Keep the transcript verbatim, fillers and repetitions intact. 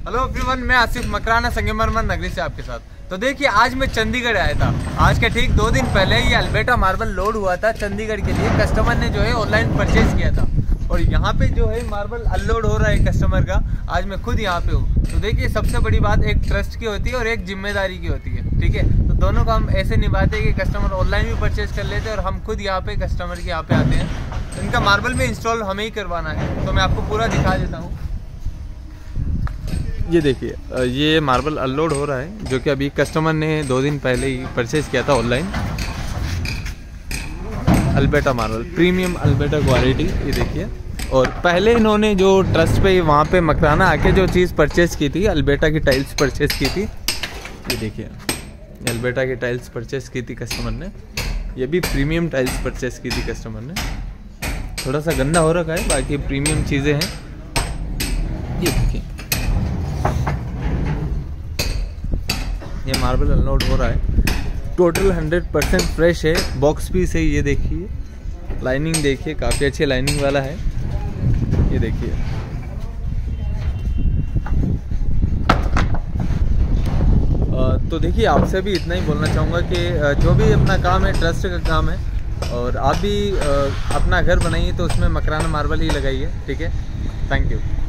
Hello everyone, मैं आसिफ मकराना संगमरमर नगरी से आपके साथ। तो देखिए, आज मैं चंडीगढ़ आया था। आज के ठीक दो दिन पहले ये अल्बर्टा मार्बल लोड हुआ था चंडीगढ़ के लिए। कस्टमर ने जो है ऑनलाइन परचेज किया था और यहाँ पे जो है मार्बल अनलोड हो रहा है कस्टमर का। आज मैं खुद यहाँ पे हूँ। तो देखिए, सबसे बड़ी बात एक ट्रस्ट की होती है और एक जिम्मेदारी की होती है, ठीक है। तो दोनों काम ऐसे निभाते हैं कि कस्टमर ऑनलाइन भी परचेज कर लेते हैं और हम खुद यहाँ पे कस्टमर के यहाँ पे आते हैं। इनका मार्बल में इंस्टॉल हमें ही करवाना है, तो मैं आपको पूरा दिखा देता हूँ। ये देखिए, ये मार्बल अनलोड हो रहा है जो कि अभी कस्टमर ने दो दिन पहले ही परचेज किया था online. Alberta marble, premium Alberta quality, ये देखिए। और पहले इन्होंने जो ट्रस्ट पे वहाँ पे मकराना आके जो चीज़ परचेज की थी, अल्बर्टा की टाइल्स परचेज की थी। ये देखिए, अल्बर्टा की टाइल्स परचेज की थी कस्टमर ने। ये भी प्रीमियम टाइल्स परचेज की थी कस्टमर ने। थोड़ा सा गंदा हो रखा है, बाकी प्रीमियम चीज़ें हैं। ये देखिए, ये मार्बल अनलोड हो रहा है। टोटल हंड्रेड परसेंट फ्रेश है। बॉक्स पीस है, ये देखिए। लाइनिंग देखिए, काफ़ी अच्छी लाइनिंग वाला है। ये देखिए, तो देखिए, आपसे भी इतना ही बोलना चाहूँगा कि जो भी अपना काम है, ट्रस्ट का काम है, और आप भी अपना घर बनाइए तो उसमें मकराना मार्बल ही लगाइए, ठीक है। Thank you.